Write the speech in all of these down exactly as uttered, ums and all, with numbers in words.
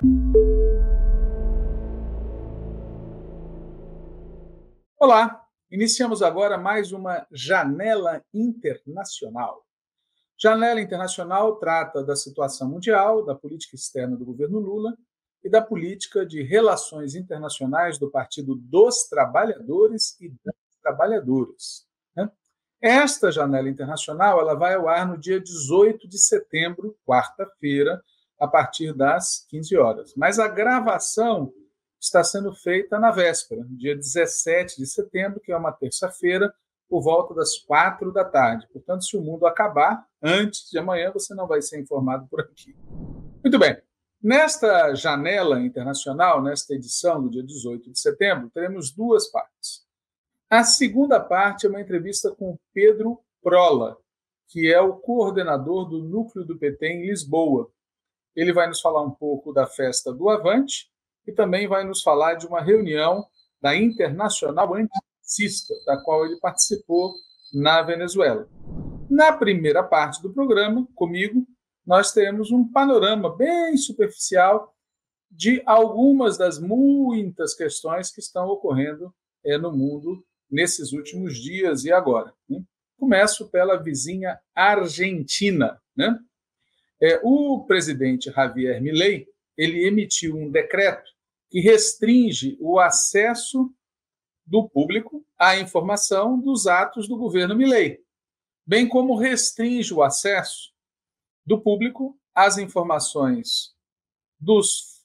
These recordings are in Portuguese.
Olá, iniciamos agora mais uma Janela Internacional. Janela Internacional trata da situação mundial, da política externa do governo Lula e da política de relações internacionais do Partido dos Trabalhadores e das Trabalhadoras, né? Esta Janela Internacional ela vai ao ar no dia dezoito de setembro, quarta-feira, a partir das quinze horas. Mas a gravação está sendo feita na véspera, dia dezessete de setembro, que é uma terça-feira, por volta das quatro da tarde. Portanto, se o mundo acabar antes de amanhã, você não vai ser informado por aqui. Muito bem. Nesta janela internacional, nesta edição do dia dezoito de setembro, teremos duas partes. A segunda parte é uma entrevista com Pedro Prola, que é o coordenador do núcleo do P T em Lisboa. Ele vai nos falar um pouco da festa do Avante, e também vai nos falar de uma reunião da Internacional Antifascista, da qual ele participou na Venezuela. Na primeira parte do programa, comigo, nós teremos um panorama bem superficial de algumas das muitas questões que estão ocorrendo é, no mundo nesses últimos dias e agora, né? Começo pela vizinha Argentina, né? É, o presidente Javier Milei, ele emitiu um decreto que restringe o acesso do público à informação dos atos do governo Milei, bem como restringe o acesso do público às informações dos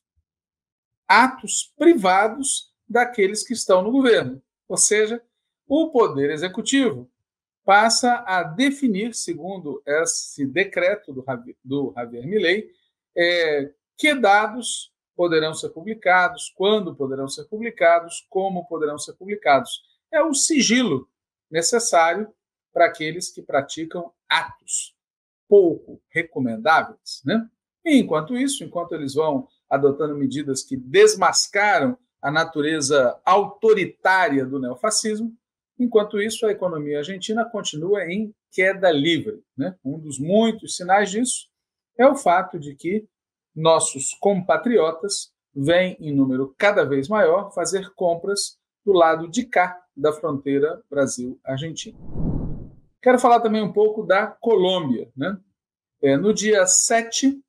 atos privados daqueles que estão no governo. Ou seja, o Poder Executivo passa a definir, segundo esse decreto do Javier, do Javier Milei, é, que dados poderão ser publicados, quando poderão ser publicados, como poderão ser publicados. É o sigilo necessário para aqueles que praticam atos pouco recomendáveis, né? E, enquanto isso, enquanto eles vão adotando medidas que desmascaram a natureza autoritária do neofascismo, enquanto isso, a economia argentina continua em queda livre, né? Um dos muitos sinais disso é o fato de que nossos compatriotas vêm, em número cada vez maior, fazer compras do lado de cá da fronteira Brasil-Argentina. Quero falar também um pouco da Colômbia, né? É, no dia sete,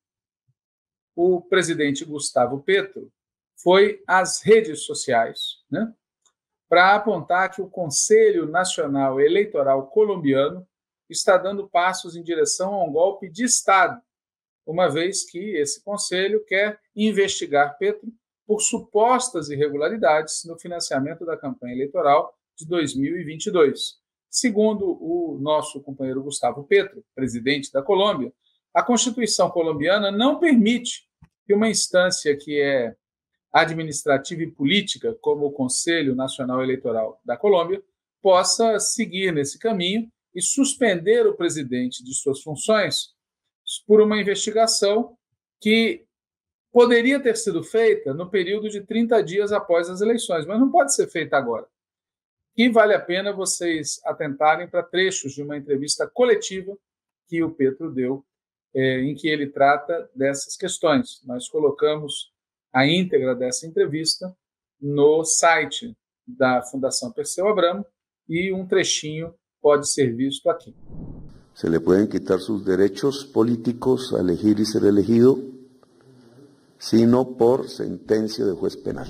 o presidente Gustavo Petro foi às redes sociais, né, para apontar que o Conselho Nacional Eleitoral colombiano está dando passos em direção a um golpe de Estado, uma vez que esse conselho quer investigar Petro por supostas irregularidades no financiamento da campanha eleitoral de dois mil e vinte e dois. Segundo o nosso companheiro Gustavo Petro, presidente da Colômbia, a Constituição colombiana não permite que uma instância que é administrativa e política, como o Conselho Nacional Eleitoral da Colômbia, possa seguir nesse caminho e suspender o presidente de suas funções por uma investigação que poderia ter sido feita no período de trinta dias após as eleições, mas não pode ser feita agora. E vale a pena vocês atentarem para trechos de uma entrevista coletiva que o Petro deu, é, em que ele trata dessas questões. Nós colocamos a íntegra dessa entrevista no site da Fundação Perseu Abramo e um trechinho pode ser visto aqui. Se le pueden quitar sus derechos políticos a elegir y ser elegido, sino por sentencia de juez penal.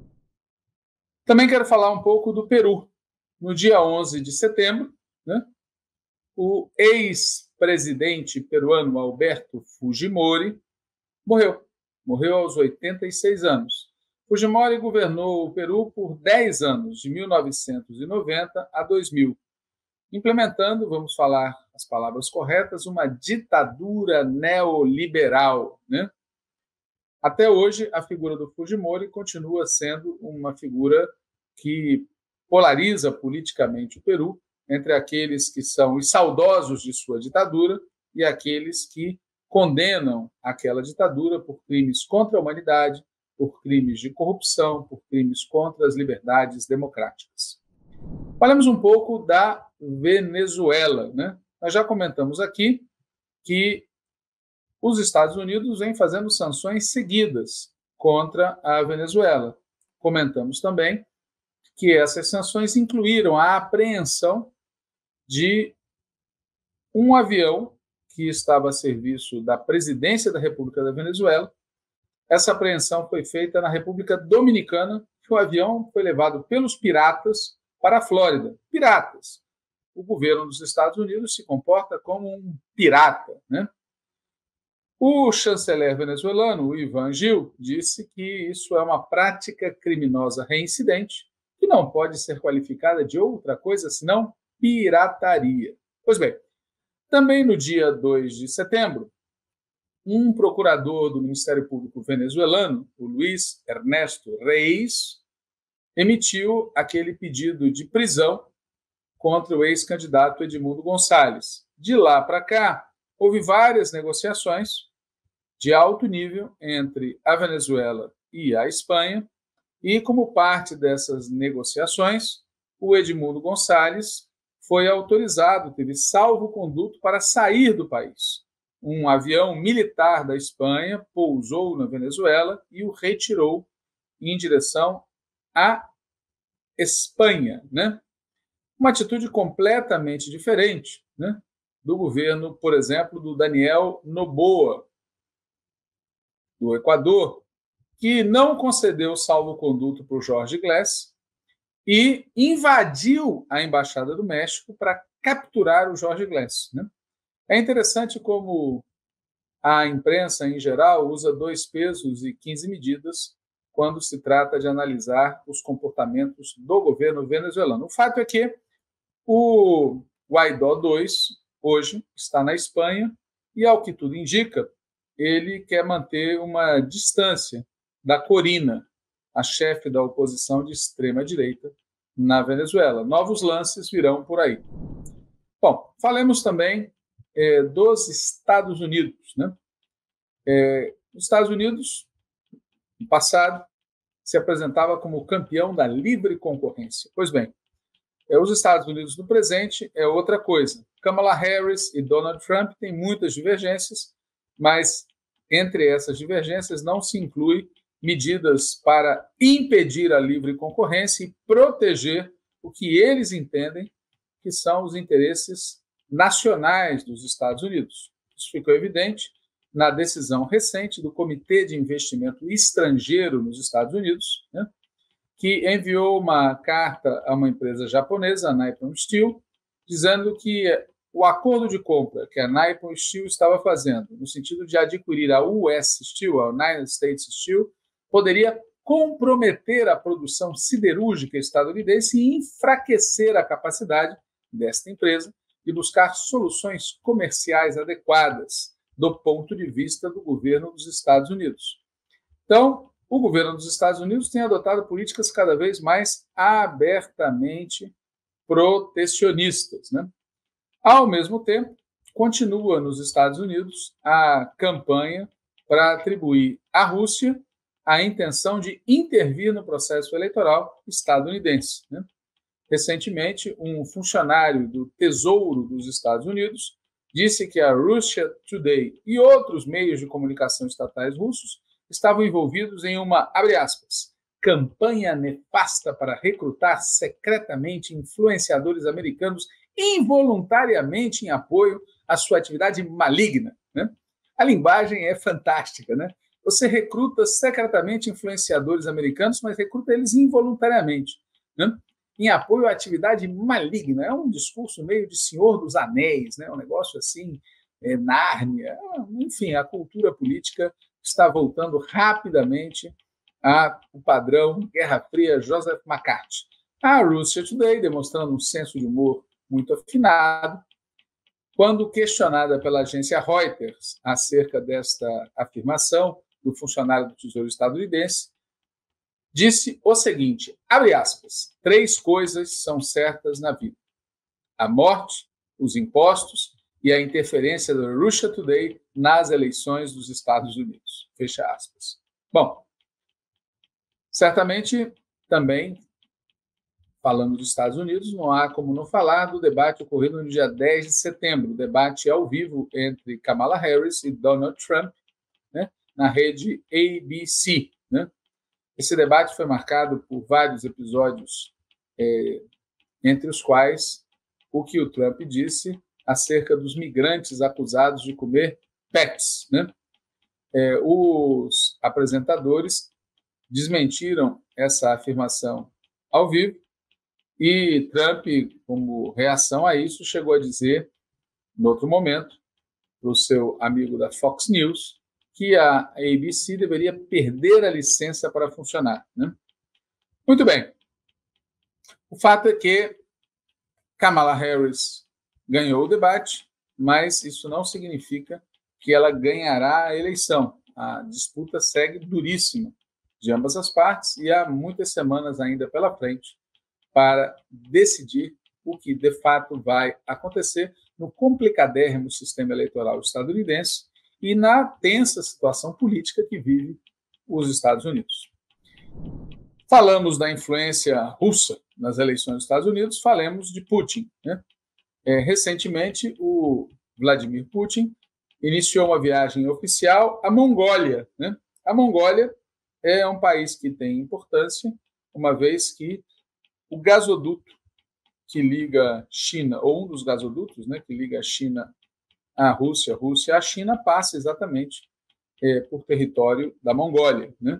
Também quero falar um pouco do Peru. No dia onze de setembro, né, o ex-presidente peruano Alberto Fujimori morreu. Morreu aos oitenta e seis anos. Fujimori governou o Peru por dez anos, de mil novecentos e noventa a dois mil, implementando, vamos falar as palavras corretas, uma ditadura neoliberal, né? Até hoje, a figura do Fujimori continua sendo uma figura que polariza politicamente o Peru entre aqueles que são os saudosos de sua ditadura e aqueles que condenam aquela ditadura por crimes contra a humanidade, por crimes de corrupção, por crimes contra as liberdades democráticas. Falamos um pouco da Venezuela, né? Nós já comentamos aqui que os Estados Unidos vêm fazendo sanções seguidas contra a Venezuela. Comentamos também que essas sanções incluíram a apreensão de um avião que estava a serviço da presidência da República da Venezuela. Essa apreensão foi feita na República Dominicana, que o avião foi levado pelos piratas para a Flórida. Piratas. O governo dos Estados Unidos se comporta como um pirata, né? O chanceler venezuelano, o Ivan Gil, disse que isso é uma prática criminosa reincidente que não pode ser qualificada de outra coisa senão pirataria. Pois bem, também no dia dois de setembro, um procurador do Ministério Público venezuelano, o Luiz Ernesto Reis, emitiu aquele pedido de prisão contra o ex-candidato Edmundo Gonçalves. De lá para cá, houve várias negociações de alto nível entre a Venezuela e a Espanha, e como parte dessas negociações, o Edmundo Gonçalves foi autorizado, teve salvo-conduto para sair do país. Um avião militar da Espanha pousou na Venezuela e o retirou em direção à Espanha, né? Uma atitude completamente diferente, né, do governo, por exemplo, do Daniel Noboa, do Equador, que não concedeu salvo-conduto para o Jorge Glass e invadiu a Embaixada do México para capturar o Jorge Glass, né? É interessante como a imprensa, em geral, usa dois pesos e quinze medidas quando se trata de analisar os comportamentos do governo venezuelano. O fato é que o Guaidó dois, hoje, está na Espanha e, ao que tudo indica, ele quer manter uma distância da Corina, a chefe da oposição de extrema-direita na Venezuela. Novos lances virão por aí. Bom, falemos também é, dos Estados Unidos, né? É, os Estados Unidos, no passado, se apresentava como campeão da livre concorrência. Pois bem, é, os Estados Unidos no presente é outra coisa. Kamala Harris e Donald Trump têm muitas divergências, mas entre essas divergências não se inclui medidas para impedir a livre concorrência e proteger o que eles entendem que são os interesses nacionais dos Estados Unidos. Isso ficou evidente na decisão recente do Comitê de Investimento Estrangeiro nos Estados Unidos, né, que enviou uma carta a uma empresa japonesa, a Nippon Steel, dizendo que o acordo de compra que a Nippon Steel estava fazendo, no sentido de adquirir a U S Steel, a United States Steel, poderia comprometer a produção siderúrgica estadunidense e enfraquecer a capacidade desta empresa de buscar soluções comerciais adequadas do ponto de vista do governo dos Estados Unidos. Então, o governo dos Estados Unidos tem adotado políticas cada vez mais abertamente protecionistas, né? Ao mesmo tempo, continua nos Estados Unidos a campanha para atribuir à Rússia a intenção de intervir no processo eleitoral estadunidense, né? Recentemente, um funcionário do Tesouro dos Estados Unidos disse que a Russia Today e outros meios de comunicação estatais russos estavam envolvidos em uma, abre aspas, campanha nefasta para recrutar secretamente influenciadores americanos involuntariamente em apoio à sua atividade maligna, né? A linguagem é fantástica, né? Você recruta secretamente influenciadores americanos, mas recruta eles involuntariamente, né, em apoio à atividade maligna. É um discurso meio de Senhor dos Anéis, né? Um negócio assim, é, Nárnia. Enfim, a cultura política está voltando rapidamente ao padrão Guerra Fria Joseph McCarthy. A Russia Today, demonstrando um senso de humor muito afinado, quando questionada pela agência Reuters acerca desta afirmação do funcionário do Tesouro estadunidense, disse o seguinte, abre aspas, três coisas são certas na vida: a morte, os impostos e a interferência da Russia Today nas eleições dos Estados Unidos. Fecha aspas. Bom, certamente também, falando dos Estados Unidos, não há como não falar do debate ocorrido no dia dez de setembro, o debate ao vivo entre Kamala Harris e Donald Trump, né, na rede A B C. né? Esse debate foi marcado por vários episódios, é, entre os quais o que o Trump disse acerca dos migrantes acusados de comer pets, né? É, os apresentadores desmentiram essa afirmação ao vivo e Trump, como reação a isso, chegou a dizer, em outro momento, para o seu amigo da Fox News, que a A B C deveria perder a licença para funcionar, né? Muito bem. O fato é que Kamala Harris ganhou o debate, mas isso não significa que ela ganhará a eleição. A disputa segue duríssima de ambas as partes e há muitas semanas ainda pela frente para decidir o que, de fato, vai acontecer no complicadérrimo sistema eleitoral estadunidense e na tensa situação política que vive os Estados Unidos. Falamos da influência russa nas eleições dos Estados Unidos, falemos de Putin, né? É, recentemente, o Vladimir Putin iniciou uma viagem oficial à Mongólia, né? A Mongólia é um país que tem importância, uma vez que o gasoduto que liga China, ou um dos gasodutos, né, que liga a China à Rússia, a Rússia à China, passa exatamente é, por território da Mongólia, né?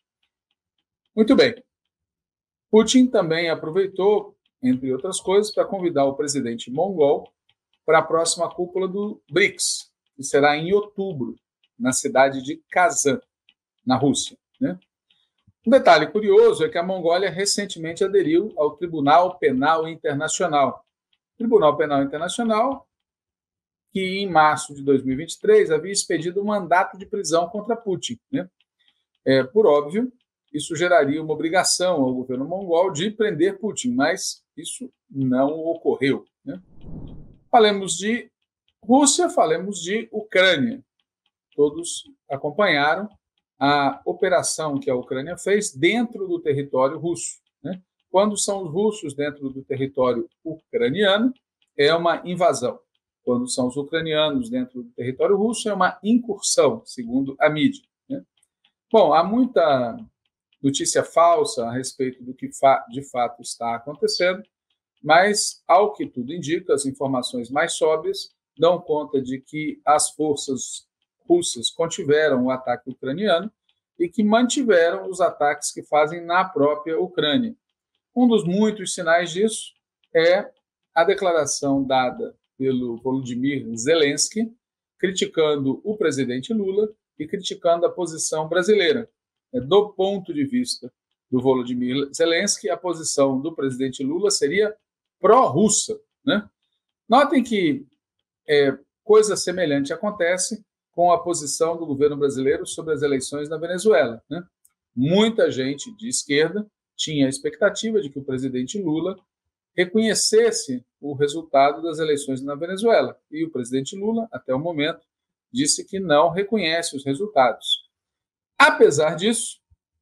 Muito bem. Putin também aproveitou, entre outras coisas, para convidar o presidente mongol para a próxima cúpula do BRICS, que será em outubro, na cidade de Kazan, na Rússia, né? Um detalhe curioso é que a Mongólia recentemente aderiu ao Tribunal Penal Internacional. O Tribunal Penal Internacional, que em março de dois mil e vinte e três havia expedido um mandato de prisão contra Putin, né? É, por óbvio, isso geraria uma obrigação ao governo mongol de prender Putin, mas isso não ocorreu, né? Falemos de Rússia, falemos de Ucrânia. Todos acompanharam a operação que a Ucrânia fez dentro do território russo, né? Quando são os russos dentro do território ucraniano, é uma invasão. Quando são os ucranianos dentro do território russo, é uma incursão, segundo a mídia, né? Bom, há muita notícia falsa a respeito do que de fato está acontecendo, mas, ao que tudo indica, as informações mais sóbrias dão conta de que as forças russas contiveram o ataque ucraniano e que mantiveram os ataques que fazem na própria Ucrânia. Um dos muitos sinais disso é a declaração dada pelo Volodymyr Zelensky, criticando o presidente Lula e criticando a posição brasileira. Do ponto de vista do Volodymyr Zelensky, a posição do presidente Lula seria pró-russa, né? Notem que é, coisa semelhante acontece com a posição do governo brasileiro sobre as eleições na Venezuela, né? Muita gente de esquerda tinha a expectativa de que o presidente Lula reconhecesse o resultado das eleições na Venezuela. E o presidente Lula, até o momento, disse que não reconhece os resultados. Apesar disso,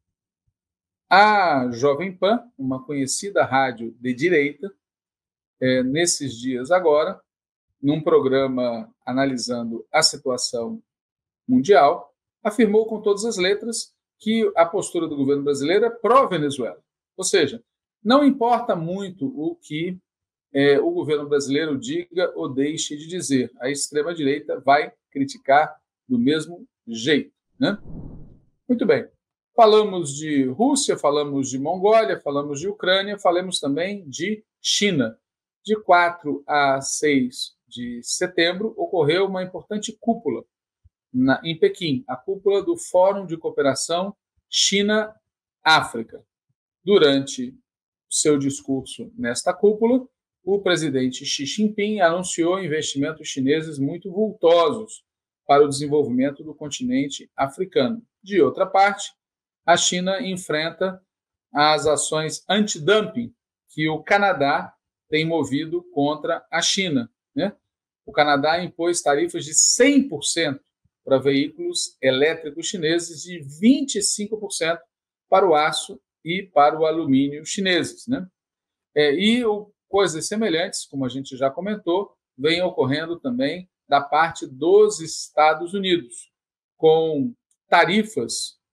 a Jovem Pan, uma conhecida rádio de direita, é, nesses dias agora, num programa analisando a situação mundial, afirmou com todas as letras que a postura do governo brasileiro é pró-Venezuela. Ou seja, não importa muito o que é, o governo brasileiro diga ou deixe de dizer, a extrema-direita vai criticar do mesmo jeito, né? Muito bem. Falamos de Rússia, falamos de Mongólia, falamos de Ucrânia, falamos também de China. De quatro a seis de setembro, ocorreu uma importante cúpula na, em Pequim, a cúpula do Fórum de Cooperação China-África. Durante seu discurso nesta cúpula, o presidente Xi Jinping anunciou investimentos chineses muito vultosos para o desenvolvimento do continente africano. De outra parte, a China enfrenta as ações antidumping que o Canadá tem movido contra a China, né? O Canadá impôs tarifas de cem por cento para veículos elétricos chineses e vinte e cinco por cento para o aço e para o alumínio chineses, né? É, e o, coisas semelhantes, como a gente já comentou, vêm ocorrendo também da parte dos Estados Unidos, com tarifas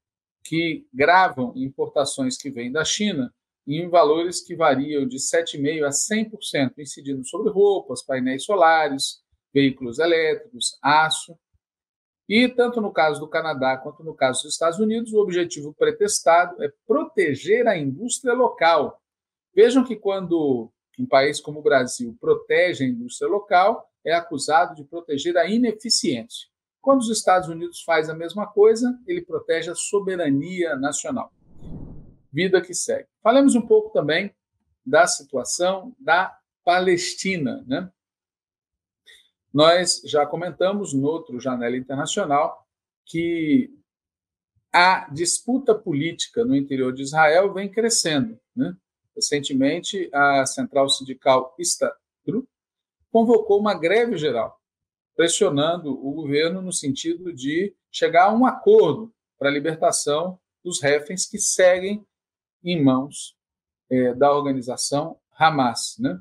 que gravam importações que vêm da China em valores que variam de sete vírgula cinco por cento a cem por cento, incidindo sobre roupas, painéis solares, veículos elétricos, aço. E, tanto no caso do Canadá quanto no caso dos Estados Unidos, o objetivo pretestado é proteger a indústria local. Vejam que quando um país como o Brasil protege a indústria local, é acusado de proteger a ineficiência. Quando os Estados Unidos faz a mesma coisa, ele protege a soberania nacional. Vida que segue. Falemos um pouco também da situação da Palestina, né? Nós já comentamos no outro Janela Internacional que a disputa política no interior de Israel vem crescendo, né? Recentemente, a Central Sindical Histadrut convocou uma greve geral, pressionando o governo no sentido de chegar a um acordo para a libertação dos reféns que seguem em mãos é, da organização Hamas, né?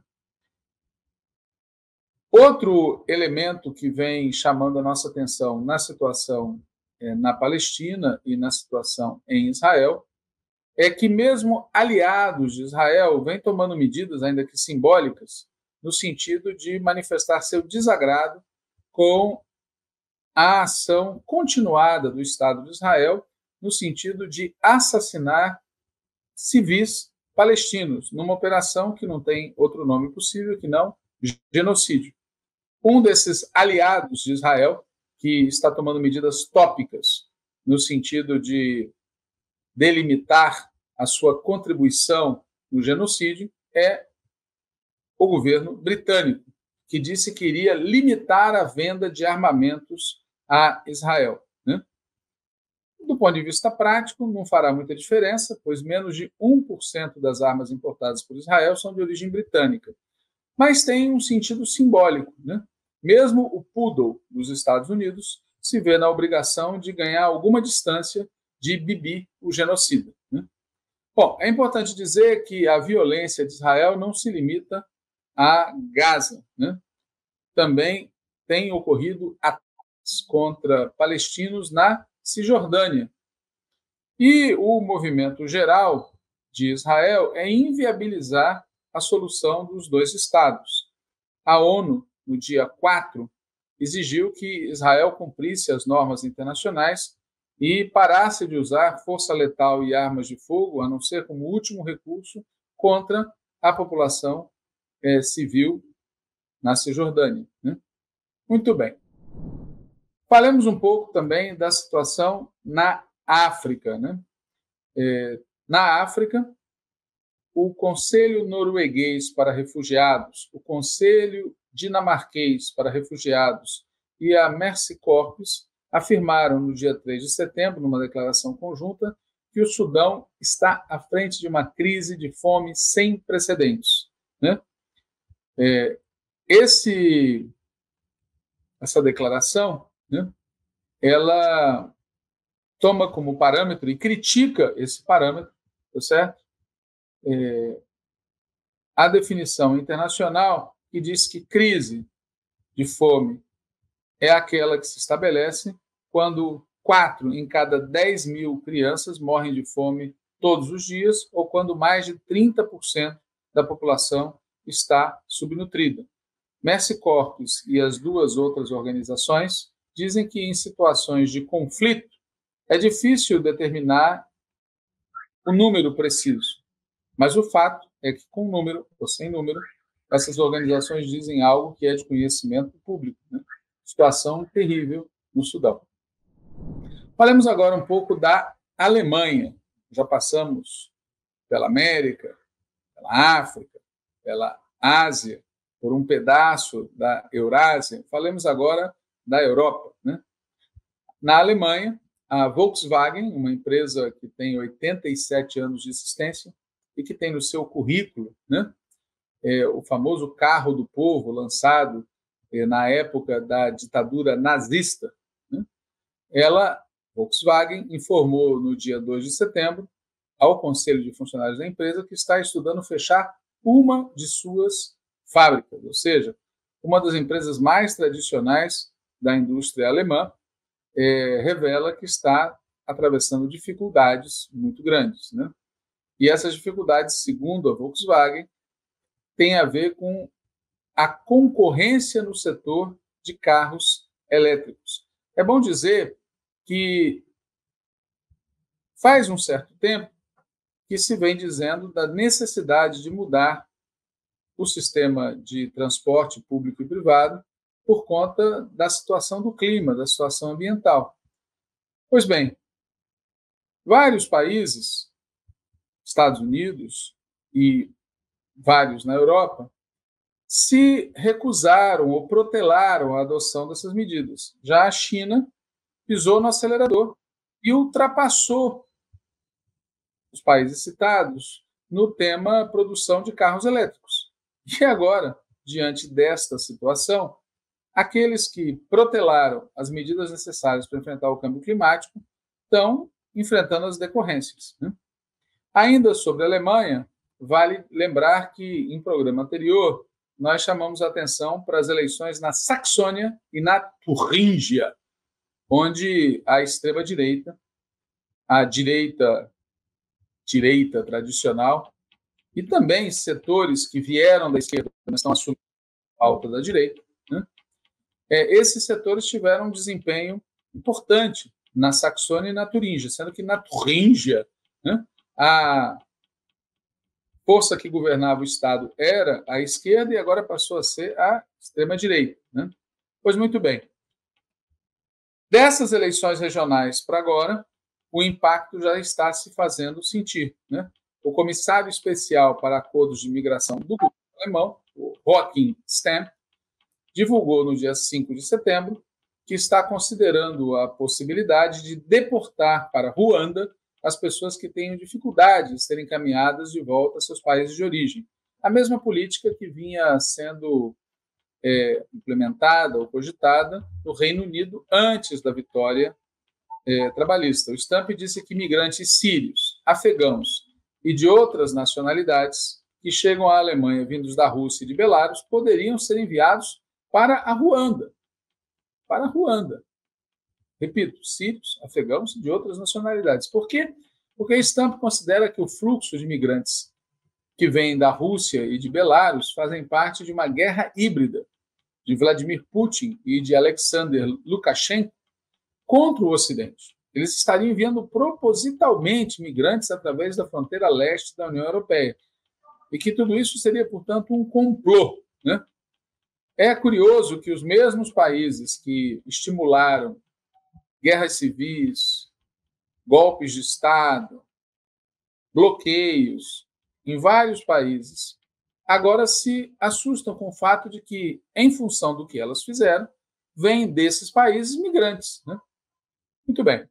Outro elemento que vem chamando a nossa atenção na situação é, na Palestina e na situação em Israel é que mesmo aliados de Israel vêm tomando medidas, ainda que simbólicas, no sentido de manifestar seu desagrado com a ação continuada do Estado de Israel no sentido de assassinar civis palestinos, numa operação que não tem outro nome possível que não genocídio. Um desses aliados de Israel, que está tomando medidas tópicas no sentido de delimitar a sua contribuição no genocídio, é o governo britânico, que disse que iria limitar a venda de armamentos a Israel, né? Do ponto de vista prático, não fará muita diferença, pois menos de um por cento das armas importadas por Israel são de origem britânica. Mas tem um sentido simbólico, né? Mesmo o poodle dos Estados Unidos se vê na obrigação de ganhar alguma distância de Bibi, o genocida, né? Bom, é importante dizer que a violência de Israel não se limita a Gaza, né? Também tem ocorrido ataques contra palestinos na Cisjordânia. E o movimento geral de Israel é inviabilizar a solução dos dois estados. A ONU, no dia quatro, exigiu que Israel cumprisse as normas internacionais e parasse de usar força letal e armas de fogo, a não ser como último recurso, contra a população é, civil na Cisjordânia, né? Muito bem. Falemos um pouco também da situação na África, né? É, na África, o Conselho Norueguês para Refugiados, o Conselho Dinamarquês para Refugiados e a Mercy Corps afirmaram no dia três de setembro, numa declaração conjunta, que o Sudão está à frente de uma crise de fome sem precedentes, né? É, esse, essa declaração, né, ela toma como parâmetro e critica esse parâmetro, tá certo? É, a definição internacional que diz que crise de fome é aquela que se estabelece quando quatro em cada dez mil crianças morrem de fome todos os dias ou quando mais de trinta por cento da população está subnutrida. Mercy Corps e as duas outras organizações dizem que em situações de conflito é difícil determinar o número preciso, mas o fato é que com número ou sem número, essas organizações dizem algo que é de conhecimento público, né? Situação terrível no Sudão. Falemos agora um pouco da Alemanha. Já passamos pela América, pela África, pela Ásia, por um pedaço da Eurásia. Falemos agora da Europa, né? Na Alemanha, a Volkswagen, uma empresa que tem oitenta e sete anos de existência e que tem no seu currículo, né, é, o famoso carro do povo, lançado é, na época da ditadura nazista, né, ela, Volkswagen, informou no dia dois de setembro ao Conselho de Funcionários da empresa que está estudando fechar uma de suas fábricas, ou seja, uma das empresas mais tradicionais da indústria alemã, é, revela que está atravessando dificuldades muito grandes, né? E essas dificuldades, segundo a Volkswagen, têm a ver com a concorrência no setor de carros elétricos. É bom dizer que faz um certo tempo que se vem dizendo da necessidade de mudar o sistema de transporte público e privado por conta da situação do clima, da situação ambiental. Pois bem, vários países, Estados Unidos e vários na Europa, se recusaram ou protelaram a adoção dessas medidas. Já a China pisou no acelerador e ultrapassou os países citados no tema produção de carros elétricos. E agora, diante desta situação, aqueles que protelaram as medidas necessárias para enfrentar o câmbio climático estão enfrentando as decorrências, né? Ainda sobre a Alemanha, vale lembrar que, em programa anterior, nós chamamos a atenção para as eleições na Saxônia e na Turíngia, onde a extrema-direita, a direita, direita tradicional, e também setores que vieram da esquerda, mas estão assumindo a pauta da direita, né? É, esses setores tiveram um desempenho importante na Saxônia e na Turíngia, sendo que na Turíngia, né, a força que governava o Estado era a esquerda e agora passou a ser a extrema-direita, né? Pois muito bem. Dessas eleições regionais para agora, o impacto já está se fazendo sentir, né? O comissário especial para acordos de migração do governo alemão, o Joachim Stamp, divulgou no dia cinco de setembro que está considerando a possibilidade de deportar para Ruanda as pessoas que tenham dificuldade de serem encaminhadas de volta a seus países de origem. A mesma política que vinha sendo é, implementada ou cogitada no Reino Unido antes da vitória é, trabalhista. O Stamp disse que migrantes sírios, afegãos e de outras nacionalidades que chegam à Alemanha vindos da Rússia e de Belarus poderiam ser enviados para a Ruanda. Para a Ruanda. Repito, sírios, afegãos e de outras nacionalidades. Por quê? Porque a Stamp considera que o fluxo de imigrantes que vêm da Rússia e de Belarus fazem parte de uma guerra híbrida de Vladimir Putin e de Alexander Lukashenko contra o Ocidente. Eles estariam enviando propositalmente migrantes através da fronteira leste da União Europeia. E que tudo isso seria, portanto, um complô, né? É curioso que os mesmos países que estimularam guerras civis, golpes de Estado, bloqueios em vários países, agora se assustam com o fato de que, em função do que elas fizeram, vêm desses países migrantes, né? Muito bem.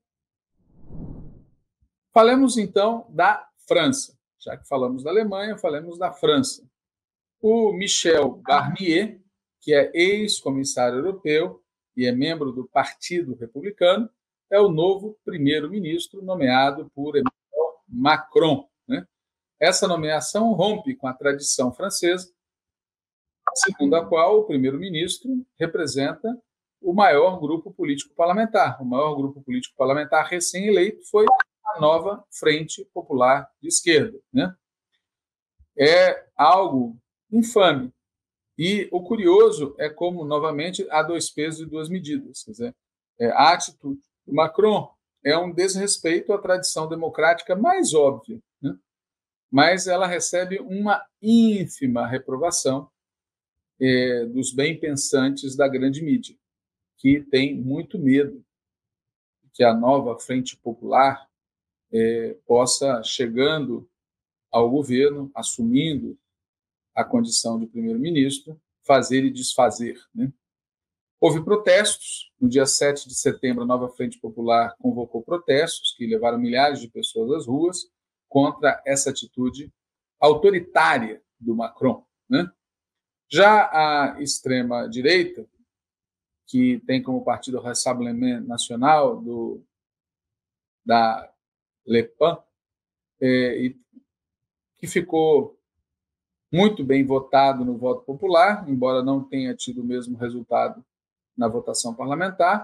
Falemos, então, da França. Já que falamos da Alemanha, falemos da França. O Michel Barnier, que é ex-comissário europeu e é membro do Partido Republicano, é o novo primeiro-ministro nomeado por Emmanuel Macron, né? Essa nomeação rompe com a tradição francesa, segundo a qual o primeiro-ministro representa o maior grupo político parlamentar. O maior grupo político parlamentar recém-eleito foi a nova Frente Popular de Esquerda, né? É algo infame. E o curioso é como, novamente, há dois pesos e duas medidas. Quer dizer, é, a atitude do Macron é um desrespeito à tradição democrática mais óbvia, né? Mas ela recebe uma ínfima reprovação é, dos bem-pensantes da grande mídia, que tem muito medo que a nova Frente Popular é, possa, chegando ao governo, assumindo a condição de primeiro-ministro, fazer e desfazer, né? Houve protestos. No dia sete de setembro, a nova Frente Popular convocou protestos que levaram milhares de pessoas às ruas contra essa atitude autoritária do Macron, né? Já a extrema-direita, que tem como partido o Rassemblement National do, da Le Pen, é, e, que ficou muito bem votado no voto popular, embora não tenha tido o mesmo resultado na votação parlamentar,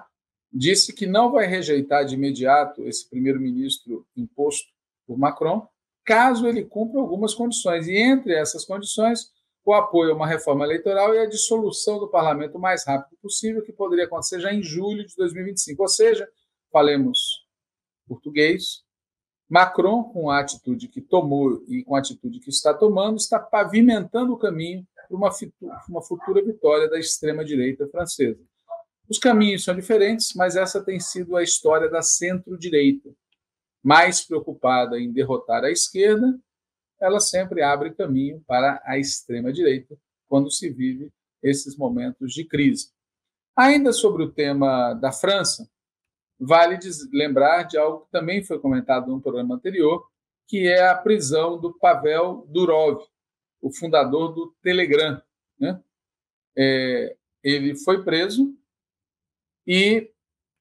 disse que não vai rejeitar de imediato esse primeiro-ministro imposto por Macron, caso ele cumpra algumas condições. E entre essas condições, o apoio a uma reforma eleitoral e a dissolução do parlamento o mais rápido possível, que poderia acontecer já em julho de dois mil e vinte e cinco. Ou seja, falemos português, Macron, com a atitude que tomou e com a atitude que está tomando, está pavimentando o caminho para uma, uma futura vitória da extrema-direita francesa. Os caminhos são diferentes, mas essa tem sido a história da centro-direita. Mais preocupada em derrotar a esquerda, ela sempre abre caminho para a extrema-direita quando se vive esses momentos de crise. Ainda sobre o tema da França, vale lembrar de algo que também foi comentado no programa anterior, que é a prisão do Pavel Durov, o fundador do Telegram, né? É, ele foi preso e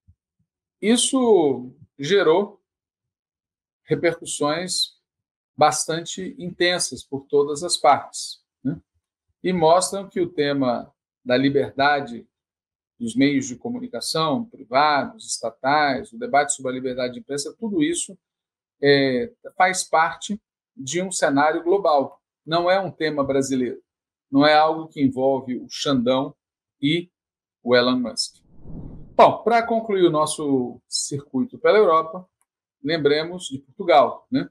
isso gerou repercussões bastante intensas por todas as partes, né? E mostram que o tema da liberdade dos meios de comunicação, privados, estatais, o debate sobre a liberdade de imprensa, tudo isso é, faz parte de um cenário global. Não é um tema brasileiro. Não é algo que envolve o Xandão e o Elon Musk. Bom, para concluir o nosso circuito pela Europa, lembremos de Portugal, né?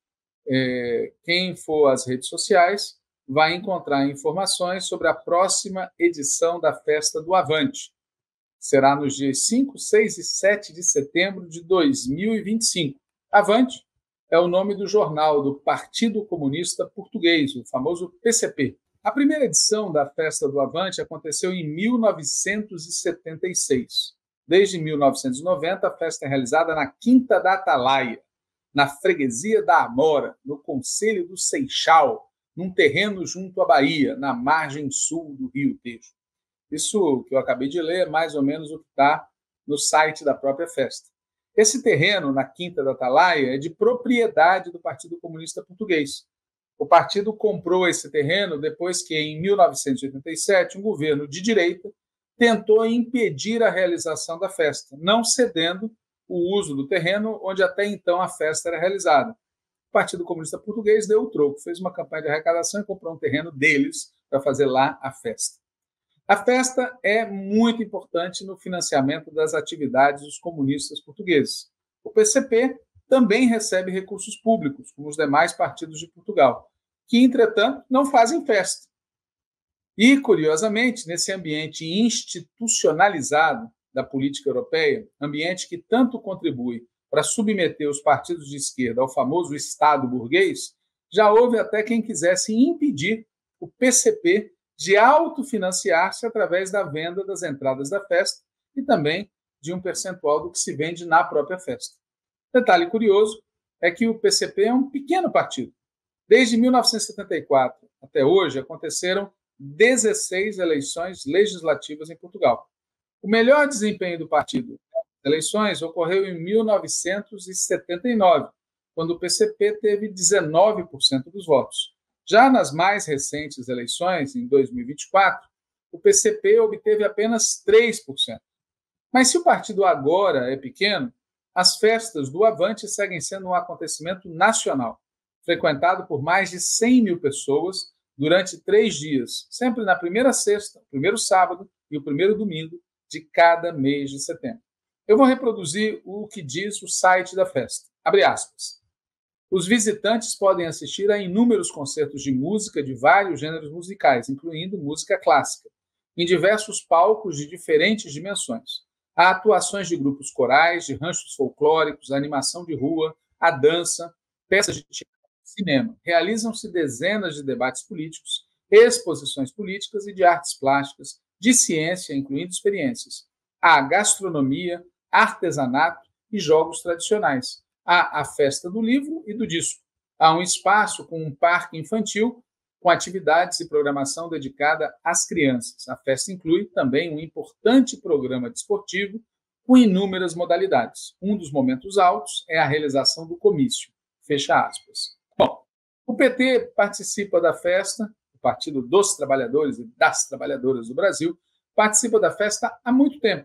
É, quem for às redes sociais vai encontrar informações sobre a próxima edição da Festa do Avante. Será nos dias cinco, seis e sete de setembro de dois mil e vinte e cinco. Avante é o nome do jornal do Partido Comunista Português, o famoso P C P. A primeira edição da Festa do Avante aconteceu em mil novecentos e setenta e seis. Desde mil novecentos e noventa, a festa é realizada na Quinta da Atalaia, na freguesia da Amora, no Concelho do Seixal, num terreno junto à Bahia, na margem sul do Rio Tejo. Isso que eu acabei de ler é mais ou menos o que está no site da própria festa. Esse terreno, na Quinta da Atalaia, é de propriedade do Partido Comunista Português. O partido comprou esse terreno depois que, em mil novecentos e oitenta e sete, um governo de direita tentou impedir a realização da festa, não cedendo o uso do terreno onde até então a festa era realizada. O Partido Comunista Português deu o troco, fez uma campanha de arrecadação e comprou um terreno deles para fazer lá a festa. A festa é muito importante no financiamento das atividades dos comunistas portugueses. O P C P também recebe recursos públicos, como os demais partidos de Portugal, que, entretanto, não fazem festa. E, curiosamente, nesse ambiente institucionalizado da política europeia, ambiente que tanto contribui para submeter os partidos de esquerda ao famoso Estado burguês, já houve até quem quisesse impedir o P C P de autofinanciar-se através da venda das entradas da festa e também de um percentual do que se vende na própria festa. Detalhe curioso é que o P C P é um pequeno partido. Desde mil novecentos e setenta e quatro até hoje, aconteceram dezesseis eleições legislativas em Portugal. O melhor desempenho do partido nas eleições ocorreu em mil novecentos e setenta e nove, quando o P C P teve dezenove por cento dos votos. Já nas mais recentes eleições, em dois mil e vinte e quatro, o P C P obteve apenas três por cento. Mas se o partido agora é pequeno, as festas do Avante seguem sendo um acontecimento nacional, frequentado por mais de cem mil pessoas durante três dias, sempre na primeira sexta, primeiro sábado e o primeiro domingo de cada mês de setembro. Eu vou reproduzir o que diz o site da festa. Abre aspas. Os visitantes podem assistir a inúmeros concertos de música de vários gêneros musicais, incluindo música clássica, em diversos palcos de diferentes dimensões. Há atuações de grupos corais, de ranchos folclóricos, a animação de rua, a dança, peças de teatro e cinema. Realizam-se dezenas de debates políticos, exposições políticas e de artes plásticas, de ciência, incluindo experiências. Há gastronomia, artesanato e jogos tradicionais. Há a festa do livro e do disco. Há um espaço com um parque infantil com atividades e programação dedicada às crianças. A festa inclui também um importante programa desportivo com inúmeras modalidades. Um dos momentos altos é a realização do comício. Fecha aspas. Bom, o P T participa da festa, o Partido dos Trabalhadores e das Trabalhadoras do Brasil, participa da festa há muito tempo.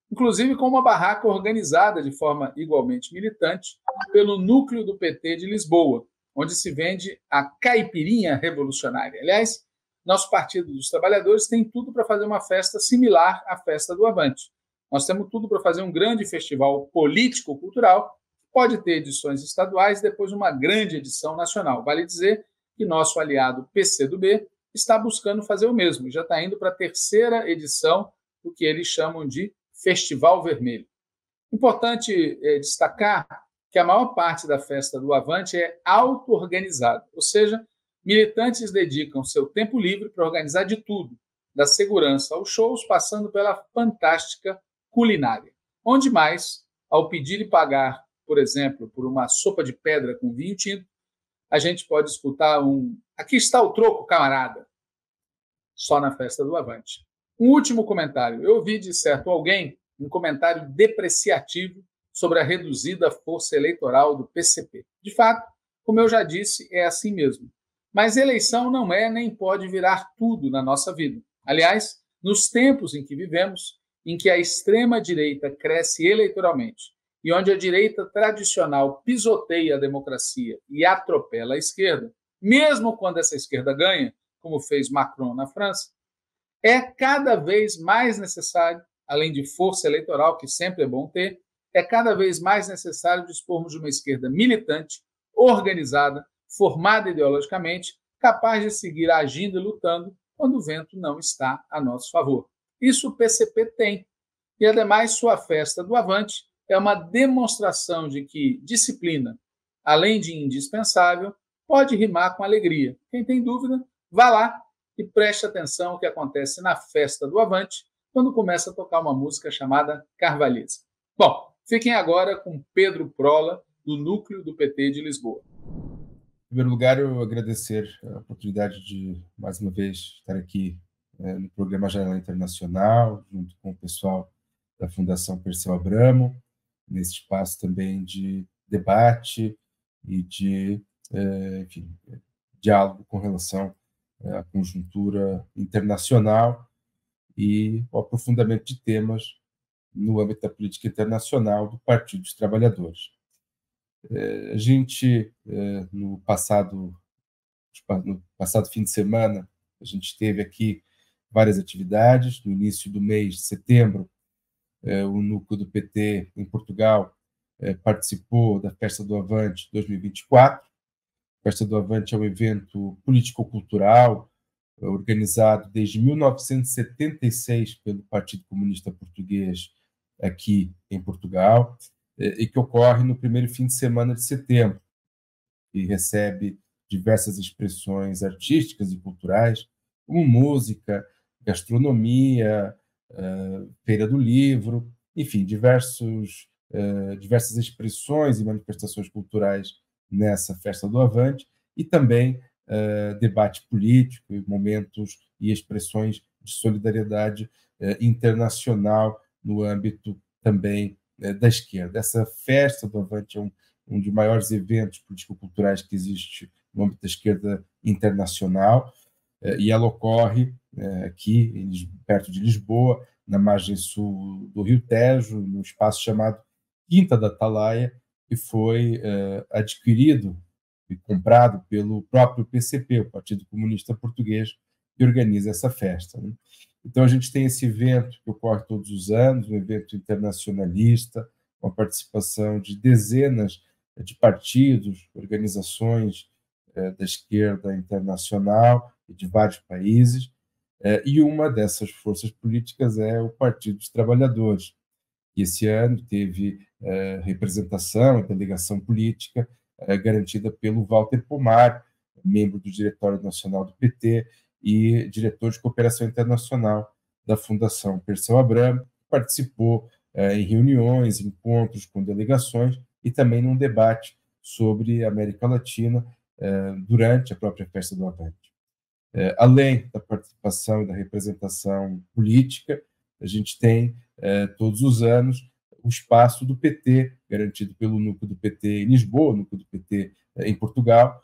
inclusive com uma barraca organizada de forma igualmente militante pelo núcleo do P T de Lisboa, onde se vende a caipirinha revolucionária. Aliás, nosso Partido dos Trabalhadores tem tudo para fazer uma festa similar à festa do Avante. Nós temos tudo para fazer um grande festival político-cultural, que pode ter edições estaduais e depois uma grande edição nacional. Vale dizer que nosso aliado P C do B está buscando fazer o mesmo, já está indo para a terceira edição do que eles chamam de Festival Vermelho. Importante é, destacar que a maior parte da festa do Avante é auto-organizada, ou seja, militantes dedicam seu tempo livre para organizar de tudo, da segurança aos shows, passando pela fantástica culinária. Onde mais, ao pedir e pagar, por exemplo, por uma sopa de pedra com vinho tinto, a gente pode escutar um "aqui está o troco, camarada", só na festa do Avante. Um último comentário. Eu ouvi de certo alguém um comentário depreciativo sobre a reduzida força eleitoral do P C P. De fato, como eu já disse, é assim mesmo. Mas eleição não é nem pode virar tudo na nossa vida. Aliás, nos tempos em que vivemos, em que a extrema-direita cresce eleitoralmente e onde a direita tradicional pisoteia a democracia e atropela a esquerda, mesmo quando essa esquerda ganha, como fez Macron na França, é cada vez mais necessário, além de força eleitoral, que sempre é bom ter, é cada vez mais necessário dispormos de uma esquerda militante, organizada, formada ideologicamente, capaz de seguir agindo e lutando quando o vento não está a nosso favor. Isso o P C P tem. E, ademais, sua festa do Avante é uma demonstração de que disciplina, além de indispensável, pode rimar com alegria. Quem tem dúvida, vá lá e preste atenção ao que acontece na festa do Avante, quando começa a tocar uma música chamada Carvalhesa. Bom, fiquem agora com Pedro Prola, do núcleo do P T de Lisboa. Em primeiro lugar, eu agradecer a oportunidade de, mais uma vez, estar aqui é, no programa Janela Internacional, junto com o pessoal da Fundação Perseu Abramo, nesse espaço também de debate e de é, enfim, diálogo com relação à conjuntura internacional e o aprofundamento de temas no âmbito da política internacional do Partido dos Trabalhadores. A gente, no passado, no passado fim de semana, a gente teve aqui várias atividades. No início do mês de setembro, o núcleo do P T em Portugal participou da Festa do Avante dois mil e vinte e quatro. A Festa do Avante é um evento político-cultural organizado desde mil novecentos e setenta e seis pelo Partido Comunista Português aqui em Portugal, e que ocorre no primeiro fim de semana de setembro, e recebe diversas expressões artísticas e culturais, como música, gastronomia, uh, feira do livro, enfim, diversos, uh, diversas expressões e manifestações culturais nessa Festa do Avante, e também uh, debate político, momentos e expressões de solidariedade uh, internacional no âmbito também da esquerda. Essa Festa do Avante é um, um dos maiores eventos político-culturais que existe no âmbito da esquerda internacional, e ela ocorre aqui, perto de Lisboa, na margem sul do Rio Tejo, num espaço chamado Quinta da Atalaia, que foi adquirido e comprado pelo próprio P C P, o Partido Comunista Português, que organiza essa festa, né? Então, a gente tem esse evento que ocorre todos os anos, um evento internacionalista, com a participação de dezenas de partidos, organizações eh, da esquerda internacional e de vários países, eh, e uma dessas forças políticas é o Partido dos Trabalhadores, que esse ano teve eh, representação, delegação política eh, garantida pelo Walter Pomar, membro do Diretório Nacional do P T, e diretor de cooperação internacional da Fundação Perseu Abramo, participou eh, em reuniões, encontros com delegações e também num debate sobre a América Latina eh, durante a própria Festa do Avante. Eh, além da participação e da representação política, a gente tem eh, todos os anos o espaço do P T, garantido pelo núcleo do P T em Lisboa, núcleo do P T eh, em Portugal,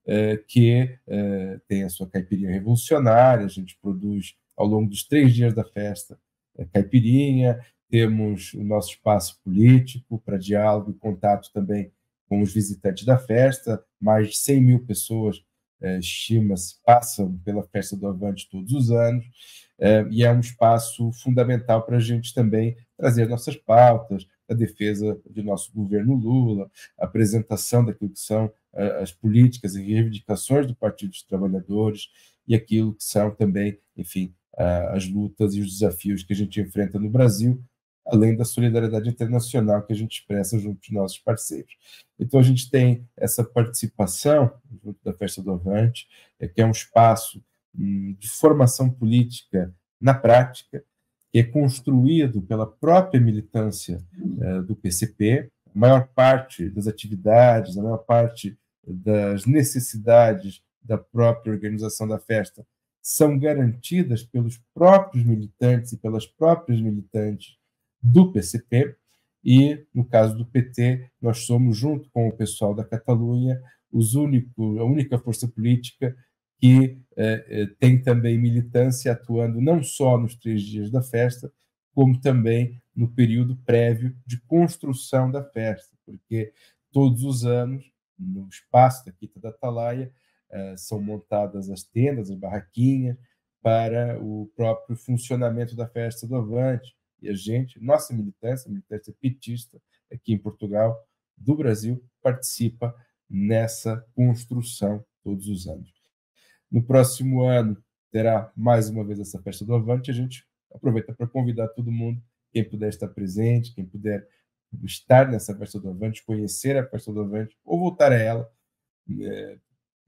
que eh, tem a sua caipirinha revolucionária. A gente produz, ao longo dos três dias da festa, caipirinha, temos o nosso espaço político para diálogo e contato também com os visitantes da festa. Mais de cem mil pessoas, eh, estima-se, passam pela Festa do Avante todos os anos, eh, e é um espaço fundamental para a gente também trazer nossas pautas, a defesa do nosso governo Lula, a apresentação daquilo que são uh, as políticas e reivindicações do Partido dos Trabalhadores e aquilo que são também, enfim, uh, as lutas e os desafios que a gente enfrenta no Brasil, além da solidariedade internacional que a gente expressa junto dos nossos parceiros. Então, a gente tem essa participação junto da Festa do Avante, é, que é um espaço hum, de formação política na prática, que é construído pela própria militância eh, do P C P. A maior parte das atividades, a maior parte das necessidades da própria organização da festa são garantidas pelos próprios militantes e pelas próprias militantes do P C P, e, no caso do P T, nós somos, junto com o pessoal da Catalunha, os único, a única força política que eh, tem também militância atuando não só nos três dias da festa, como também no período prévio de construção da festa, porque todos os anos, no espaço da Quinta da Atalaia, eh, são montadas as tendas, as barraquinhas, para o próprio funcionamento da Festa do Avante. E a gente, nossa militância, a militância petista, aqui em Portugal, do Brasil, participa nessa construção todos os anos. No próximo ano, terá mais uma vez essa Festa do Avante. A gente aproveita para convidar todo mundo, quem puder estar presente, quem puder estar nessa Festa do Avante, conhecer a Festa do Avante, ou voltar a ela, é,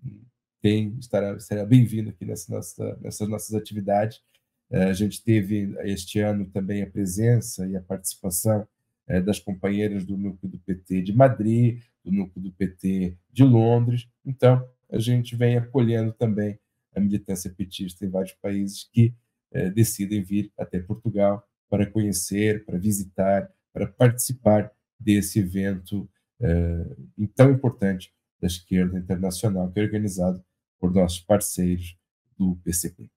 tem, estará, será bem-vindo aqui nessa nossa, nessas nossas atividades. É, a gente teve este ano também a presença e a participação é, das companheiras do núcleo do P T de Madrid, do núcleo do P T de Londres. Então, a gente vem acolhendo também a militância petista em vários países que eh, decidem vir até Portugal para conhecer, para visitar, para participar desse evento eh, tão importante da esquerda internacional, que é organizado por nossos parceiros do P C P.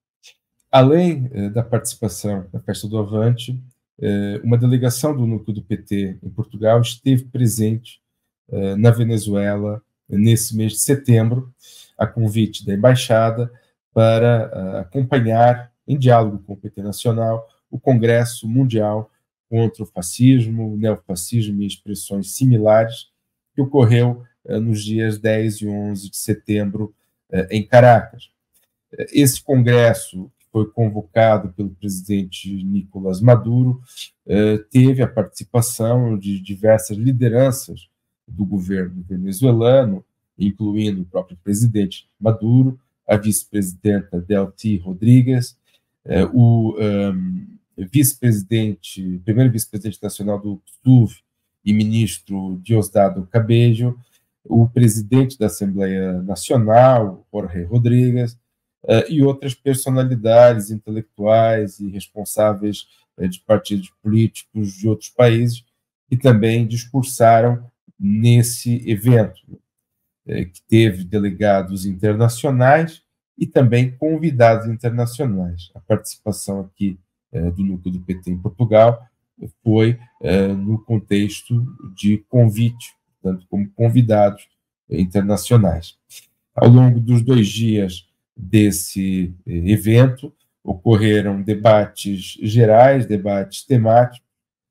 Além eh, da participação da Festa do Avante, eh, uma delegação do núcleo do P T em Portugal esteve presente eh, na Venezuela nesse mês de setembro, a convite da Embaixada, para uh, acompanhar, em diálogo com o P T Nacional, o Congresso Mundial contra o Fascismo, o Neofascismo e expressões similares, que ocorreu uh, nos dias dez e onze de setembro uh, em Caracas. Esse congresso, que foi convocado pelo presidente Nicolás Maduro, uh, teve a participação de diversas lideranças do governo venezuelano, incluindo o próprio presidente Maduro, a vice-presidenta Delcy Rodrigues, eh, o um, vice-presidente, primeiro vice-presidente nacional do P S U V e ministro Diosdado Cabello, o presidente da Assembleia Nacional, Jorge Rodrigues, eh, e outras personalidades intelectuais e responsáveis eh, de partidos políticos de outros países, que também discursaram nesse evento, que teve delegados internacionais e também convidados internacionais. A participação aqui do núcleo do P T em Portugal foi no contexto de convite, portanto, como convidados internacionais. Ao longo dos dois dias desse evento, ocorreram debates gerais, debates temáticos,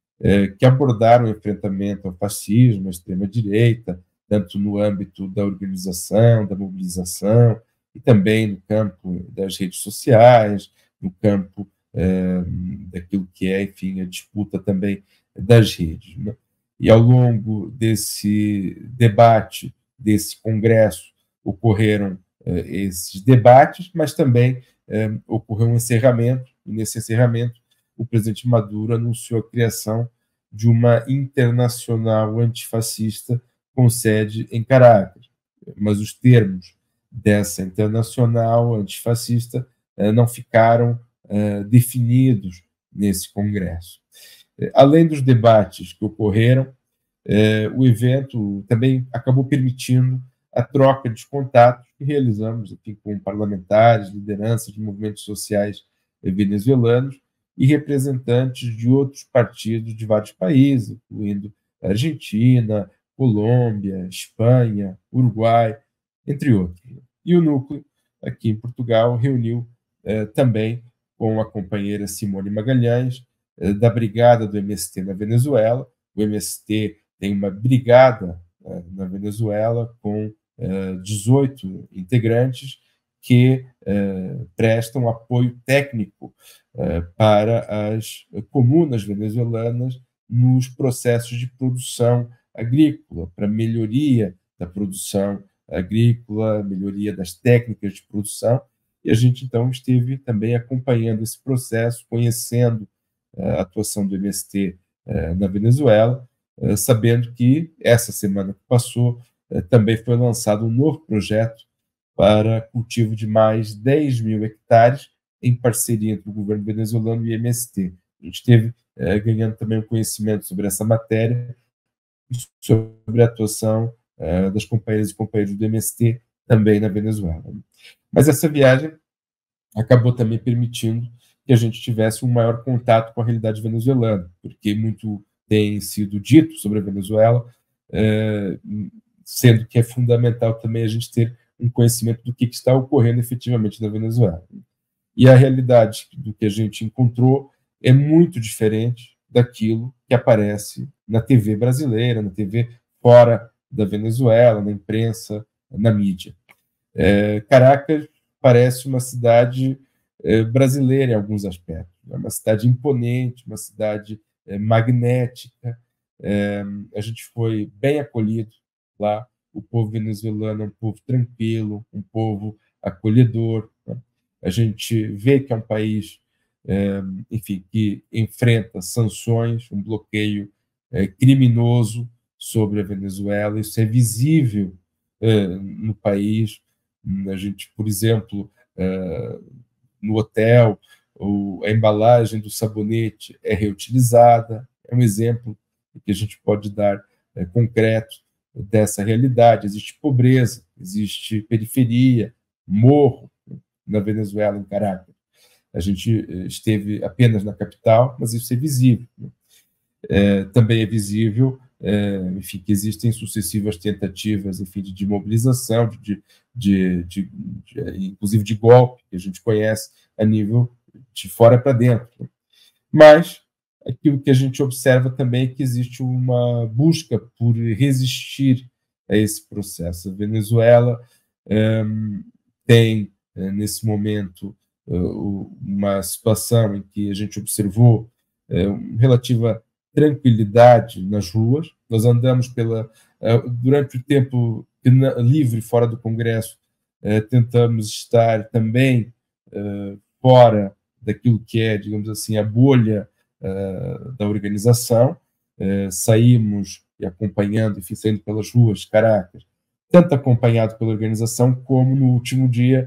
que abordaram o enfrentamento ao fascismo, à extrema-direita, tanto no âmbito da organização, da mobilização, e também no campo das redes sociais, no campo é, daquilo que é, enfim, a disputa também das redes, né? E ao longo desse debate, desse congresso, ocorreram é, esses debates, mas também é, ocorreu um encerramento, e nesse encerramento o presidente Maduro anunciou a criação de uma internacional antifascista com sede em Caracas. Mas os termos dessa internacional antifascista eh, não ficaram eh, definidos nesse congresso. Eh, além dos debates que ocorreram, eh, o evento também acabou permitindo a troca de contatos que realizamos aqui com parlamentares, lideranças de movimentos sociais venezuelanos, e representantes de outros partidos de vários países, incluindo Argentina, Colômbia, Espanha, Uruguai, entre outros. E o núcleo, aqui em Portugal, reuniu eh, também com a companheira Simone Magalhães, eh, da Brigada do M S T na Venezuela. O M S T tem uma brigada eh, na Venezuela com eh, dezoito integrantes que eh, prestam apoio técnico eh, para as comunas venezuelanas nos processos de produção agrícola, para melhoria da produção agrícola, melhoria das técnicas de produção, e a gente, então, esteve também acompanhando esse processo, conhecendo uh, a atuação do M S T uh, na Venezuela, uh, sabendo que essa semana que passou uh, também foi lançado um novo projeto para cultivo de mais dez mil hectares em parceria entre o governo venezuelano e o M S T. A gente esteve uh, ganhando também um conhecimento sobre essa matéria, sobre a atuação uh, das companheiras e companheiros do M S T também na Venezuela. Mas essa viagem acabou também permitindo que a gente tivesse um maior contato com a realidade venezuelana, porque muito tem sido dito sobre a Venezuela, uh, sendo que é fundamental também a gente ter um conhecimento do que está ocorrendo efetivamente na Venezuela. E a realidade do que a gente encontrou é muito diferente daquilo que aparece na T V brasileira, na T V fora da Venezuela, na imprensa, na mídia. É, Caracas parece uma cidade é, brasileira em alguns aspectos. É uma cidade imponente, uma cidade é, magnética. É, a gente foi bem acolhido lá. O povo venezuelano é um povo tranquilo, um povo acolhedor. Né? A gente vê que é um país É, enfim, que enfrenta sanções, um bloqueio é, criminoso sobre a Venezuela. Isso é visível é, no país. A gente, por exemplo, é, no hotel, o, a embalagem do sabonete é reutilizada. É um exemplo que a gente pode dar é, concreto dessa realidade. Existe pobreza, existe periferia, morro na Venezuela, em Caracas. A gente esteve apenas na capital, mas isso é visível. É, também é visível, é, enfim, que existem sucessivas tentativas, enfim, de, de mobilização, de, de, de, de, inclusive de golpe, que a gente conhece a nível de fora para dentro. Mas aquilo que a gente observa também é que existe uma busca por resistir a esse processo. A Venezuela é, tem, é, nesse momento, uma situação em que a gente observou é, relativa tranquilidade nas ruas. Nós andamos pela durante o tempo livre fora do Congresso, é, tentamos estar também é, fora daquilo que é, digamos assim, a bolha é, da organização. É, saímos e acompanhando, enfim, saindo pelas ruas de Caracas, tanto acompanhado pela organização, como no último dia,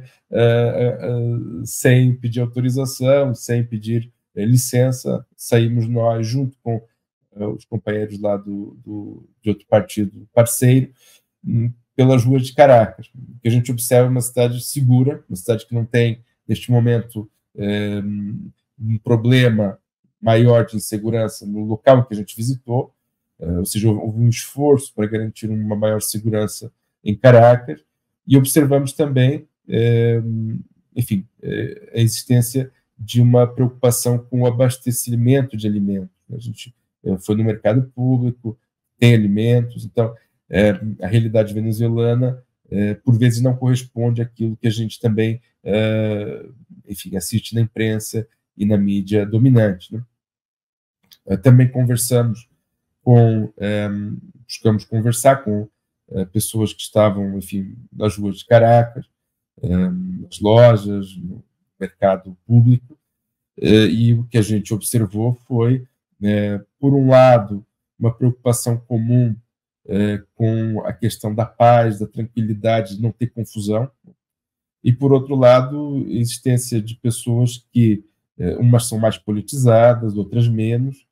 uh, uh, sem pedir autorização, sem pedir uh, licença, saímos nós, junto com uh, os companheiros lá do, do, de outro partido parceiro, um, pelas ruas de Caracas. O que a gente observa é uma cidade segura, uma cidade que não tem, neste momento, um, um problema maior de insegurança no local que a gente visitou, uh, ou seja, houve um esforço para garantir uma maior segurança em Caracas, e observamos também, eh, enfim, eh, a existência de uma preocupação com o abastecimento de alimentos. A gente eh, foi no mercado público, tem alimentos, então eh, a realidade venezuelana, eh, por vezes, não corresponde àquilo que a gente também, eh, enfim, assiste na imprensa e na mídia dominante. Né? Eh, também conversamos com, eh, buscamos conversar com pessoas que estavam, enfim, nas ruas de Caracas, nas lojas, no mercado público, e o que a gente observou foi, por um lado, uma preocupação comum com a questão da paz, da tranquilidade, de não ter confusão, e, por outro lado, a existência de pessoas que, umas são mais politizadas, outras menos,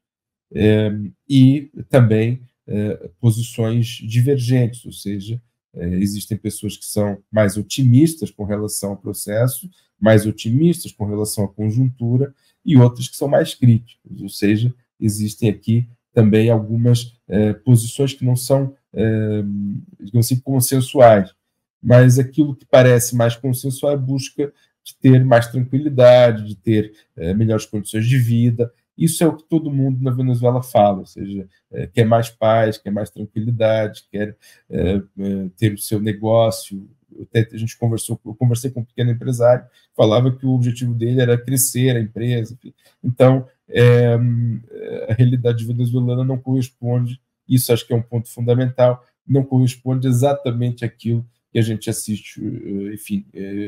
e também Eh, posições divergentes, ou seja, eh, existem pessoas que são mais otimistas com relação ao processo, mais otimistas com relação à conjuntura, e outras que são mais críticas, ou seja, existem aqui também algumas eh, posições que não são, eh, digamos assim, consensuais, mas aquilo que parece mais consensual é a busca de ter mais tranquilidade, de ter eh, melhores condições de vida. Isso é o que todo mundo na Venezuela fala, ou seja, eh, quer mais paz, quer mais tranquilidade, quer eh, eh, ter o seu negócio. Até a gente conversou, eu conversei com um pequeno empresário, falava que o objetivo dele era crescer a empresa. Enfim. Então, é, a realidade venezuelana não corresponde, isso acho que é um ponto fundamental, não corresponde exatamente àquilo que a gente assiste, enfim,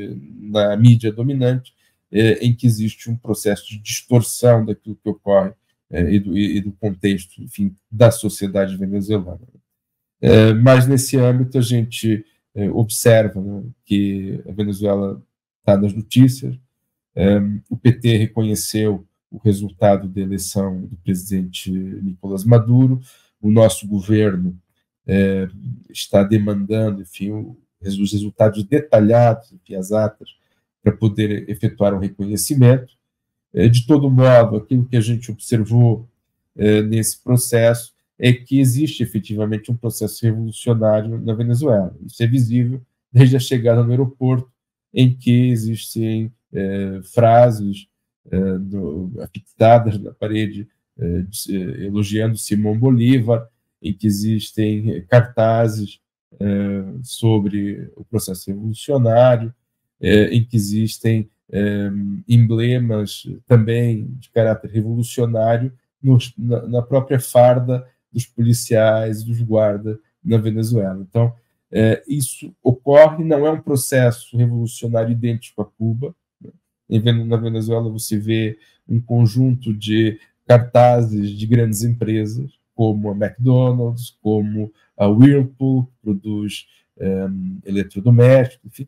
na mídia dominante, em que existe um processo de distorção daquilo que ocorre e do, e do contexto, enfim, da sociedade venezuelana. Mas nesse âmbito a gente observa, né, que a Venezuela está nas notícias, o P T reconheceu o resultado da eleição do presidente Nicolás Maduro, o nosso governo é, está demandando, enfim, o, os resultados detalhados, enfim, as atas, para poder efetuar um reconhecimento. É, de todo modo, aquilo que a gente observou é, nesse processo é que existe efetivamente um processo revolucionário na Venezuela. Isso é visível desde a chegada no aeroporto, em que existem é, frases é, do, afixadas na parede é, de, é, elogiando Simão Bolívar, em que existem cartazes é, sobre o processo revolucionário, é, em que existem é, emblemas também de caráter revolucionário nos, na, na própria farda dos policiais, dos guardas na Venezuela. Então, é, isso ocorre, não é um processo revolucionário idêntico a Cuba. Na Venezuela você vê um conjunto de cartazes de grandes empresas, como a McDonald's, como a Whirlpool, que produz um, eletrodomésticos, enfim.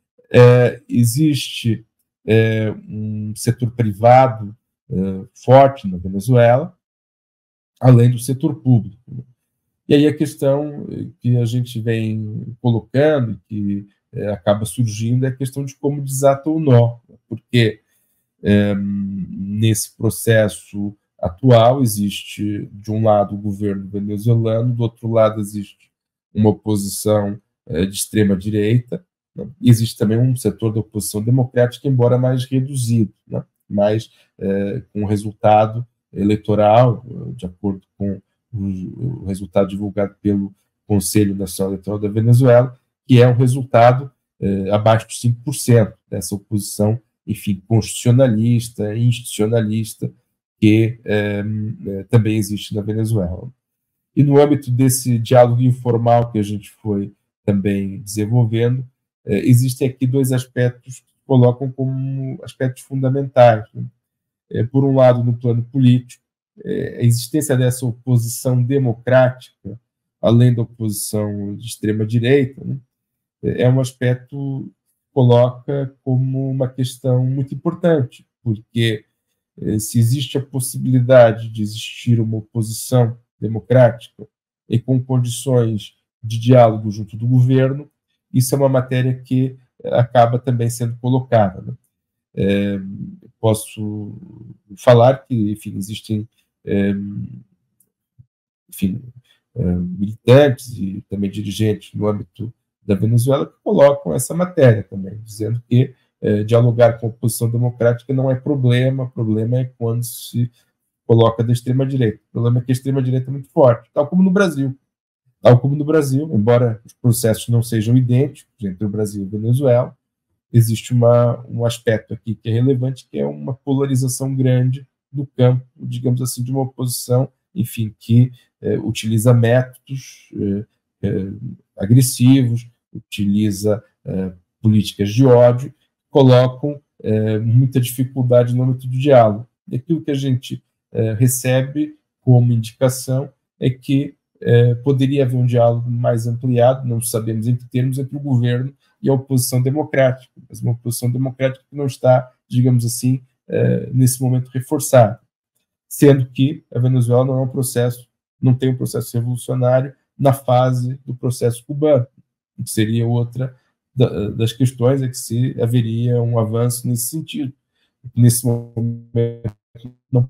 É, existe é, um setor privado é, forte na Venezuela, além do setor público. E aí a questão que a gente vem colocando, que é, acaba surgindo, é a questão de como desata o nó, porque é, nesse processo atual existe, de um lado, o governo venezuelano, do outro lado existe uma oposição é, de extrema-direita, né? Existe também um setor da oposição democrática, embora mais reduzido, né? Mas é, com resultado eleitoral, de acordo com o, o resultado divulgado pelo Conselho Nacional Eleitoral da Venezuela, que é um resultado é, abaixo de cinco por cento dessa oposição, enfim, constitucionalista, institucionalista, que é, é, também existe na Venezuela. E no âmbito desse diálogo informal que a gente foi também desenvolvendo, é, existem aqui dois aspectos que colocam como aspectos fundamentais, né? É, por um lado, no plano político, é, a existência dessa oposição democrática, além da oposição de extrema-direita, né, é um aspecto que coloca como uma questão muito importante, porque é, se existe a possibilidade de existir uma oposição democrática e com condições de diálogo junto do governo, isso é uma matéria que acaba também sendo colocada, né? É, posso falar que, enfim, existem é, enfim, é, militantes e também dirigentes no âmbito da Venezuela que colocam essa matéria também, dizendo que é, dialogar com a oposição democrática não é problema, o problema é quando se coloca da extrema-direita. O problema é que a extrema-direita é muito forte, tal como no Brasil. Tal como no Brasil, embora os processos não sejam idênticos entre o Brasil e a Venezuela, existe uma, um aspecto aqui que é relevante, que é uma polarização grande do campo, digamos assim, de uma oposição, enfim, que é, utiliza métodos é, é, agressivos, utiliza é, políticas de ódio, colocam é, muita dificuldade no âmbito do diálogo. E aquilo que a gente é, recebe como indicação é que é, poderia haver um diálogo mais ampliado, não sabemos em que termos, entre o governo e a oposição democrática, mas uma oposição democrática que não está, digamos assim, é, nesse momento reforçada, sendo que a Venezuela não é um processo, não tem um processo revolucionário na fase do processo cubano, que seria outra da, das questões, é que se haveria um avanço nesse sentido, nesse momento não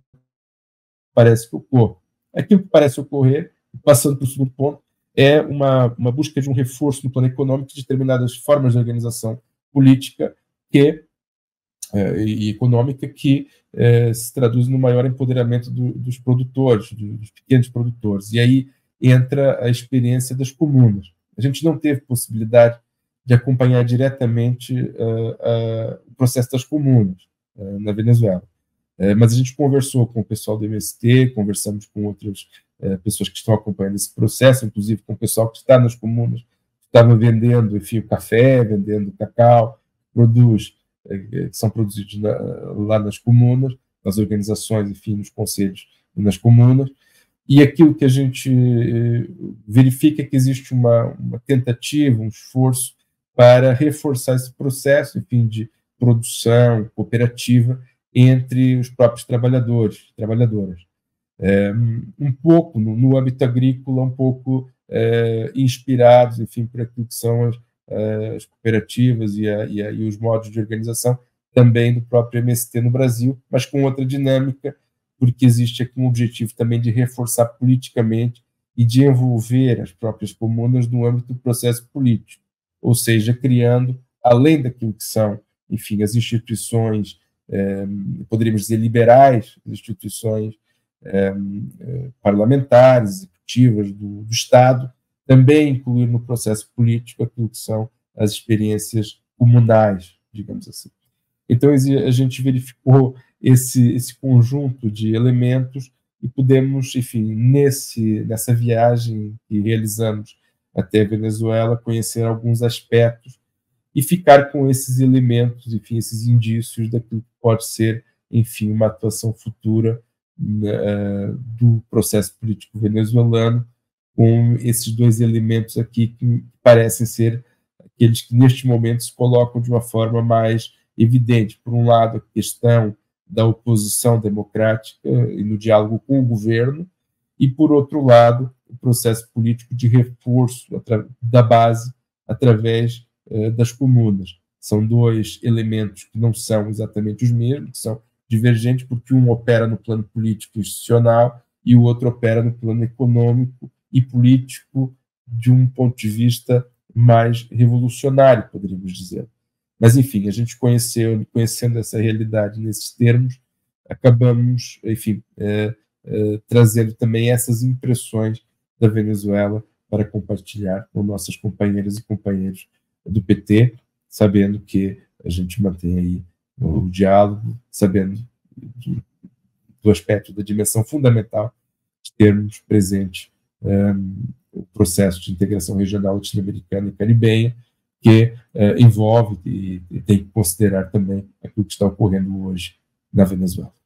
parece que ocorra. Aquilo que parece ocorrer, passando para o segundo ponto, é uma, uma busca de um reforço no plano econômico de determinadas formas de organização política que, eh, e econômica que eh, se traduz no maior empoderamento do, dos produtores, do, dos pequenos produtores. E aí entra a experiência das comunas. A gente não teve possibilidade de acompanhar diretamente uh, uh, o processo das comunas uh, na Venezuela. Uh, mas a gente conversou com o pessoal do M S T, conversamos com outras uh, pessoas que estão acompanhando esse processo, inclusive com o pessoal que está nas comunas, que estava vendendo, enfim, o café, vendendo cacau, produz, uh, que são produzidos na, lá nas comunas, nas organizações, enfim, nos conselhos e nas comunas. E aquilo que a gente uh, verifica é que existe uma, uma tentativa, um esforço para reforçar esse processo, enfim, de produção cooperativa entre os próprios trabalhadores, trabalhadoras. É, um pouco, no, no âmbito agrícola, um pouco é, inspirados, enfim, por aquilo que são as, as cooperativas e, a, e, a, e os modos de organização também do próprio M S T no Brasil, mas com outra dinâmica, porque existe aqui um objetivo também de reforçar politicamente e de envolver as próprias comunas no âmbito do processo político, ou seja, criando, além daquilo que são, enfim, as instituições, eh, poderíamos dizer, liberais, as instituições eh, parlamentares, executivas do, do Estado, também incluir no processo político aquilo que são as experiências comunais, digamos assim. Então, a gente verificou esse, esse conjunto de elementos e pudemos, enfim, nesse, nessa viagem que realizamos até a Venezuela, conhecer alguns aspectos e ficar com esses elementos, enfim, esses indícios daquilo que pode ser, enfim, uma atuação futura uh, do processo político venezuelano, com esses dois elementos aqui que parecem ser aqueles que, neste momento, se colocam de uma forma mais evidente. Por um lado, a questão da oposição democrática e no diálogo com o governo, e, por outro lado, o processo político de reforço da base através eh, das comunas. São dois elementos que não são exatamente os mesmos, que são divergentes, porque um opera no plano político institucional e o outro opera no plano econômico e político de um ponto de vista mais revolucionário, poderíamos dizer. Mas, enfim, a gente conheceu, conhecendo essa realidade nesses termos, acabamos, enfim, eh, eh, trazendo também essas impressões da Venezuela para compartilhar com nossas companheiras e companheiros do P T, sabendo que a gente mantém aí o diálogo, sabendo do, do aspecto da dimensão fundamental de termos presente um, o processo de integração regional latino-americana e caribenha, que uh, envolve e, e tem que considerar também aquilo que está ocorrendo hoje na Venezuela.